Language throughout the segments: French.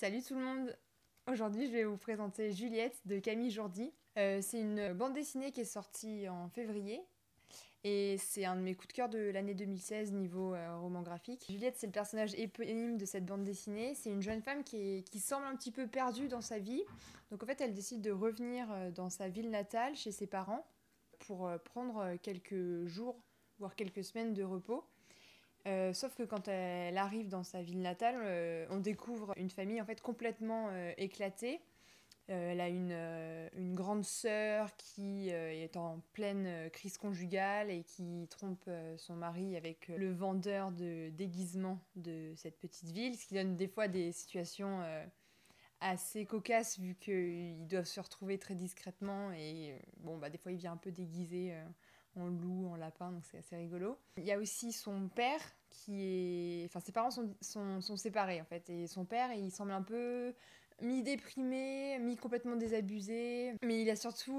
Salut tout le monde. Aujourd'hui, je vais vous présenter Juliette de Camille Jordi. C'est une bande dessinée qui est sortie en février et c'est un de mes coups de cœur de l'année 2016 niveau roman graphique. Juliette, c'est le personnage éponyme de cette bande dessinée. C'est une jeune femme qui semble un petit peu perdue dans sa vie. Donc en fait, elle décide de revenir dans sa ville natale, chez ses parents, pour prendre quelques jours, voire quelques semaines de repos. Sauf que quand elle arrive dans sa ville natale, on découvre une famille en fait complètement éclatée. Elle a une grande sœur qui est en pleine crise conjugale et qui trompe son mari avec le vendeur de déguisements de cette petite ville, ce qui donne des fois des situations assez cocasses vu qu'ils doivent se retrouver très discrètement et bon bah des fois il vient un peu déguisé en loup, en lapin, donc c'est assez rigolo. Il y a aussi son père qui est... Enfin ses parents sont séparés en fait et son père il semble un peu mi-déprimé, mi-complètement désabusé, mais il a surtout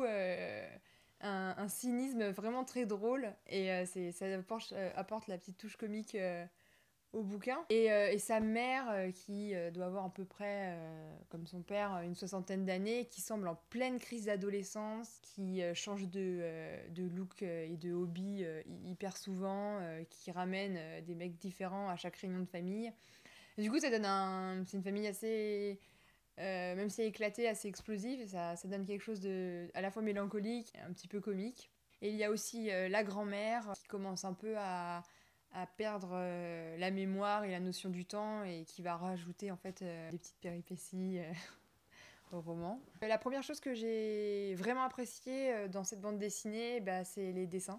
un cynisme vraiment très drôle et ça apporte la petite touche comique au bouquin. Et sa mère, qui doit avoir à peu près, comme son père, une soixantaine d'années, qui semble en pleine crise d'adolescence, qui change de look et de hobby hyper souvent, qui ramène des mecs différents à chaque réunion de famille. Et du coup, c'est une famille assez... même si elle est éclatée, assez explosive, et ça donne quelque chose de à la fois mélancolique et un petit peu comique. Et il y a aussi la grand-mère qui commence un peu à perdre la mémoire et la notion du temps et qui va rajouter en fait des petites péripéties au roman. La première chose que j'ai vraiment appréciée dans cette bande dessinée, bah, c'est les dessins.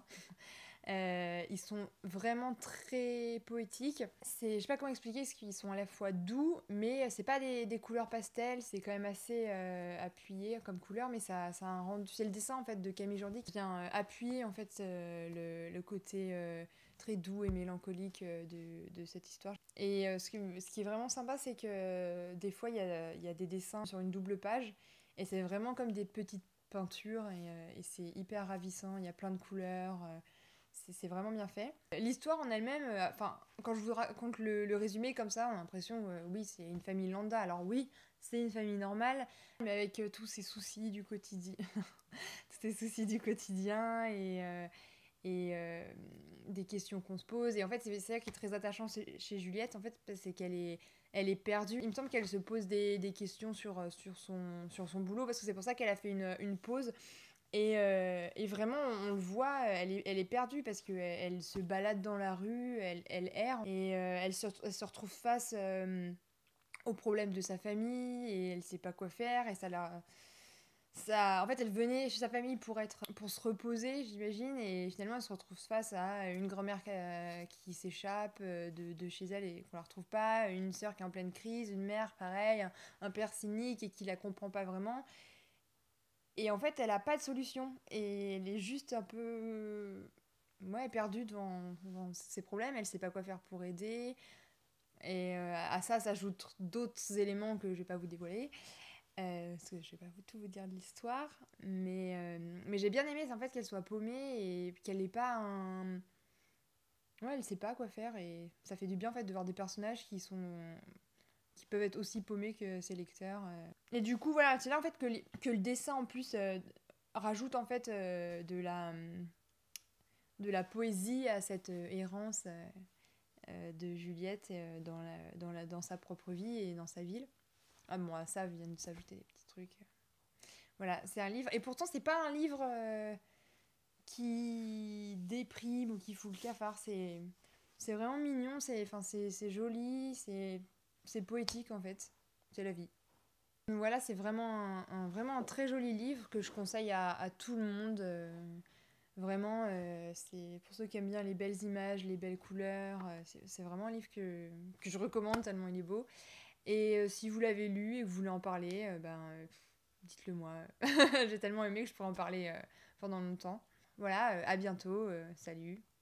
Ils sont vraiment très poétiques. Je sais pas comment expliquer, parce qu'ils sont à la fois doux, mais c'est pas des couleurs pastel, c'est quand même assez appuyé comme couleur, mais ça a un rendu. C'est le dessin en fait de Camille Jordi qui vient appuyer en fait le côté très doux et mélancolique de cette histoire. Et ce qui est vraiment sympa, c'est que des fois il y a des dessins sur une double page, et c'est vraiment comme des petites peintures, et c'est hyper ravissant. Il y a plein de couleurs. C'est vraiment bien fait. L'histoire en elle-même, enfin, quand je vous raconte le résumé comme ça, on a l'impression, oui, c'est une famille lambda. Alors oui, c'est une famille normale, mais avec tous ces soucis du quotidien, tous ces soucis du quotidien et des questions qu'on se pose. Et en fait, c'est ça qui est très attachant chez Juliette, en fait, c'est elle est perdue. Il me semble qu'elle se pose des questions sur son boulot, parce que c'est pour ça qu'elle a fait une pause. Et vraiment, on le voit, elle est perdue parce qu'elle se balade dans la rue, elle erre, et elle se retrouve face aux problèmes de sa famille, et elle sait pas quoi faire, et en fait, elle venait chez sa famille pour se reposer, j'imagine, et finalement, elle se retrouve face à une grand-mère qui s'échappe de chez elle et qu'on la retrouve pas, une sœur qui est en pleine crise, une mère, pareil, un père cynique et qui la comprend pas vraiment. Et en fait, elle a pas de solution. Et elle est juste un peu ouais, perdue devant ses problèmes. Elle sait pas quoi faire pour aider. Et à ça s'ajoutent d'autres éléments que je vais pas vous dévoiler. Parce que je vais pas tout vous dire de l'histoire. Mais j'ai bien aimé en fait qu'elle soit paumée et qu'elle ait pas un... Ouais, elle sait pas quoi faire. Et ça fait du bien en fait de voir des personnages qui peuvent être aussi paumés que ses lecteurs. Et du coup, voilà, c'est là en fait que le dessin en plus rajoute en fait de la poésie à cette errance de Juliette dans sa propre vie et dans sa ville. Ah bon, à ça viennent s'ajouter des petits trucs. Voilà, c'est un livre. Et pourtant, c'est pas un livre qui déprime ou qui fout le cafard. C'est vraiment mignon, c'est joli, c'est poétique en fait. C'est la vie. Donc voilà, c'est vraiment vraiment un très joli livre que je conseille à tout le monde. Vraiment, c'est pour ceux qui aiment bien les belles images, les belles couleurs. C'est vraiment un livre que je recommande tellement il est beau. Et si vous l'avez lu et que vous voulez en parler, dites-le moi. J'ai tellement aimé que je pourrais en parler pendant longtemps. Voilà, à bientôt, salut.